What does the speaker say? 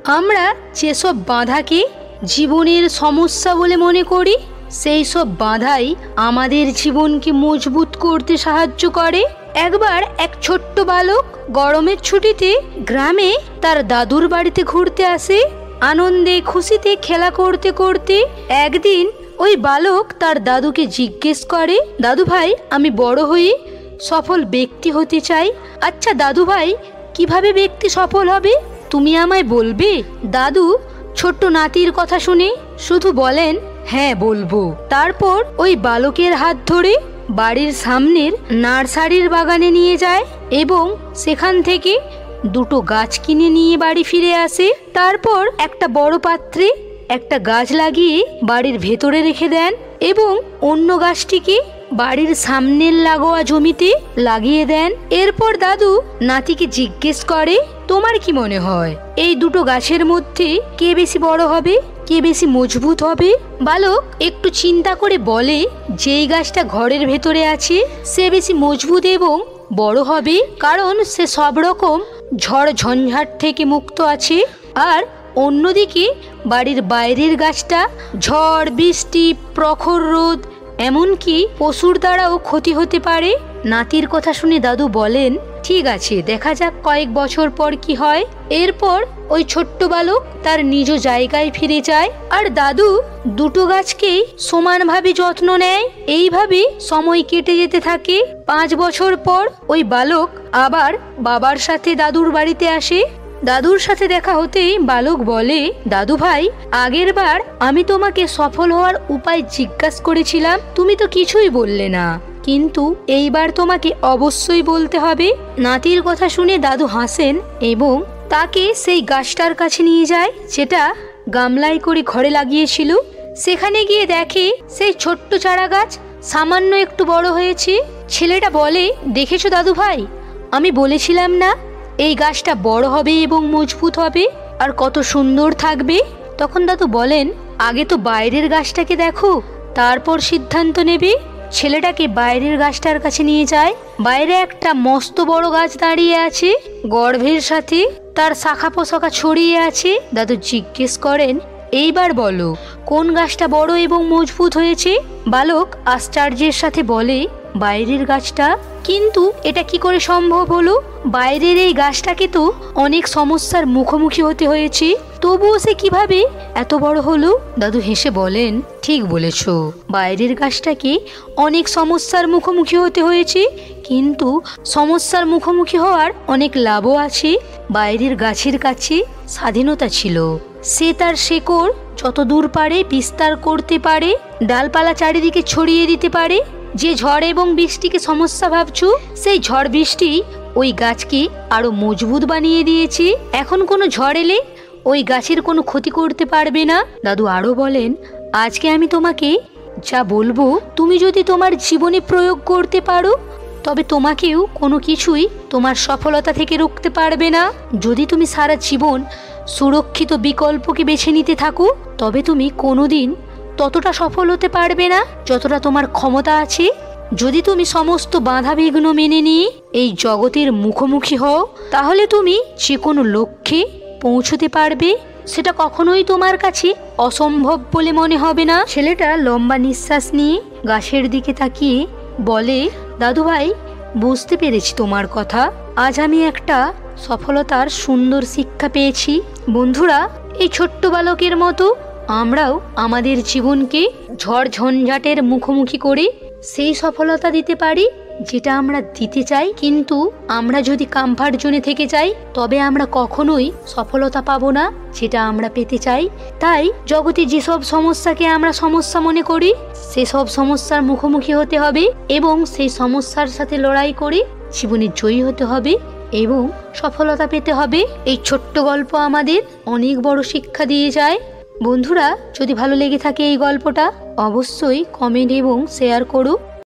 আমরা যেসব বাধাকে জীবনের সমস্যা বলে মনে করি, সেই সব বাধাই আমাদের জীবনকে মজবুত করতে সাহায্য করে। একবার এক ছোট্ট বালক গরমের ছুটিতে গ্রামে তার দাদুর বাড়িতে ঘুরতে আসে। আনন্দে খুশিতে খেলা করতে করতে একদিন ওই বালক তার দাদুকে জিজ্ঞেস করে, দাদু ভাই, আমি বড় হয়ে সফল ব্যক্তি হতে চাই। আচ্ছা দাদু ভাই, কিভাবে ব্যক্তি সফল হবে তুমি আমায় বলবে? দাদু ছোট্ট নাতির কথা শুনে শুধু বলেন, হ্যাঁ বলবো। তারপর ওই বালকের হাত ধরে বাড়ির সামনের নার্সারির বাগানে নিয়ে যায় এবং সেখান থেকে দুটো গাছ কিনে নিয়ে বাড়ি ফিরে আসে। তারপর একটা বড় পাত্রে একটা গাছ লাগিয়ে বাড়ির ভেতরে রেখে দেন এবং অন্য গাছটিকে বাড়ির সামনের লাগোয়া জমিতে লাগিয়ে দেন। এরপর দাদু নাতিকে জিজ্ঞেস করে, তোমার কি মনে হয় এই দুটো গাছের মধ্যে কে বেশি বড় হবে, কে বেশি মজবুত হবে? বালক একটু চিন্তা করে বলে, যেই গাছটা ঘরের ভেতরে আছে সে বেশি মজবুত এবং বড় হবে, কারণ সে সব রকম ঝড় ঝঞ্ঝাট থেকে মুক্ত আছে। আর অন্যদিকে বাড়ির বাইরের গাছটা ঝড় বৃষ্টি, প্রখর রোদ, এমনকি পশুর দ্বারাও ক্ষতি হতে পারে। নাতির কথা শুনে দাদু বলেন, ঠিক আছে, দেখা যাক কয়েক বছর পর কি হয়। এরপর ওই ছোট্ট বালক তার নিজ জায়গায় ফিরে যায় আর দাদু দুটো গাছকেই সমানভাবে যত্ন নেয়। এইভাবে সময় কেটে যেতে থাকে। 5 বছর পর ওই বালক আবার বাবার সাথে দাদুর বাড়িতে আসে। দাদুর সাথে দেখা হতেই বালক বলে, দাদু ভাই, আগের বার আমি তোমাকে সফল হওয়ার উপায় জিজ্ঞাসা করেছিলাম, তুমি তো কিছুই বললে না, কিন্তু এইবার তোমাকে অবশ্যই বলতে হবে। নাতির কথা শুনে দাদু হাসেন এবং তাকে সেই গাছটার কাছে নিয়ে যায় যেটা গামলায় করে ঘরে লাগিয়েছিল। সেখানে গিয়ে দেখে সেই ছোট্ট চারা গাছ সামান্য একটু বড় হয়েছে। ছেলেটা বলে, দেখেছো দাদু ভাই, আমি বলেছিলাম না এই গাছটা বড় হবে এবং মজবুত হবে আর কত সুন্দর থাকবে? তখন দাদু বলেন, আগে তো বাইরের গাছটাকে দেখো, তারপর সিদ্ধান্ত নেবে। ছেলেটাকে বাইরের গাছটার কাছে নিয়ে যায়। বাইরে একটা মস্ত বড় গাছ দাঁড়িয়ে আছে, গর্ভের সাথে তার শাখা পোশাকা ছড়িয়ে আছে। দাদু জিজ্ঞেস করেন, এইবার বলো কোন গাছটা বড় এবং মজবুত হয়েছে? বালক আশ্চর্যের সাথে বলে, বাইরের গাছটা। কিন্তু এটা কি করে সম্ভব হলো? বাইরের এই গাছটাকে তো অনেক সমস্যার মুখোমুখি হতে হয়েছে, তবুও সে কিভাবে এত বড় হলো? দাদু হেসে বলেন, ঠিক বলেছ, বাইরের গাছটাকে অনেক সমস্যার মুখোমুখি হতে হয়েছে, কিন্তু সমস্যার মুখোমুখি হওয়ার অনেক লাভও আছে। বাইরের গাছের কাছে স্বাধীনতা ছিল, সে তার শেকড় যত দূর পারে বিস্তার করতে পারে, ডালপালা চারিদিকে ছড়িয়ে দিতে পারে। যে ঝড় এবং বৃষ্টিকে সমস্যা ভাবছো, সেই ঝড় বৃষ্টি ওই গাছকে আরো মজবুত বানিয়ে দিয়েছে। এখন কোনো ঝড় এলে ওই গাছের কোনো ক্ষতি করতে পারবে না। দাদু আরো বলেন, আজকে আমি তোমাকে যা বলবো তুমি যদি তোমার জীবনে প্রয়োগ করতে পারো, তবে তোমাকেও কোনো কিছুই তোমার সফলতা থেকে রুখতে পারবে না। যদি তুমি সারা জীবন সুরক্ষিত বিকল্পকে বেছে নিতে থাকো, তবে তুমি কোনোদিন ততটা সফল হতে পারবে না যতটা তোমার ক্ষমতা আছে। যদি তুমি সমস্ত বাধা বিঘ্ন মেনে নিয়ে এই জগতের মুখোমুখি হও, তাহলে তুমি যে কোনো লক্ষ্যে পৌঁছতে পারবে। সেটা কখনোই তোমার কাছে অসম্ভব বলে মনে হবে না। ছেলেটা লম্বা নিঃশ্বাস নিয়ে গাছের দিকে তাকিয়ে বলে, দাদু ভাই, বুঝতে পেরেছি তোমার কথা। আজ আমি একটা সফলতার সুন্দর শিক্ষা পেয়েছি। বন্ধুরা, এই ছোট্ট বালকের মতো আমরাও আমাদের জীবনকে ঝড় ঝঞ্ঝাটের মুখোমুখি করে সেই সফলতা দিতে পারি যেটা আমরা দিতে চাই। কিন্তু আমরা যদি কমফর্ট জোনে থেকে যাই, তবে আমরা কখনোই সফলতা পাবো না যেটা আমরা পেতে চাই। তাই জগতে যেসব সমস্যাকে আমরা সমস্যা মনে করি, সেসব সমস্যার মুখোমুখি হতে হবে এবং সেই সমস্যার সাথে লড়াই করে জীবনে জয়ী হতে হবে এবং সফলতা পেতে হবে। এই ছোট্ট গল্প আমাদের অনেক বড় শিক্ষা দিয়ে যায়। বন্ধুরা, যদি ভালো লেগে থাকে এই গল্পটা, অবশ্যই কমেন্ট এবং শেয়ার করো।